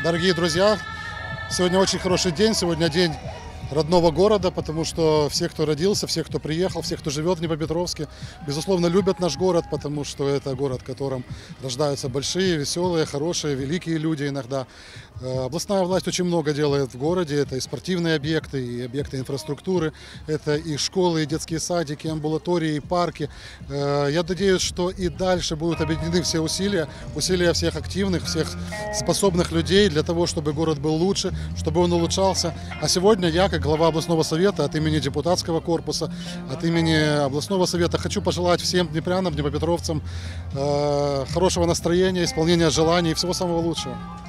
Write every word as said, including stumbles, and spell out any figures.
Дорогие друзья, сегодня очень хороший день, сегодня день родного города, потому что все, кто родился, все, кто приехал, все, кто живет в Днепропетровске, безусловно, любят наш город, потому что это город, в котором рождаются большие, веселые, хорошие, великие люди иногда. Областная власть очень много делает в городе, это и спортивные объекты, и объекты инфраструктуры, это и школы, и детские садики, и амбулатории, и парки. Я надеюсь, что и дальше будут объединены все усилия, усилия всех активных, всех способных людей для того, чтобы город был лучше, чтобы он улучшался. А сегодня я, как глава областного совета, от имени депутатского корпуса, от имени областного совета хочу пожелать всем днепрянам, днепропетровцам э, хорошего настроения, исполнения желаний и всего самого лучшего.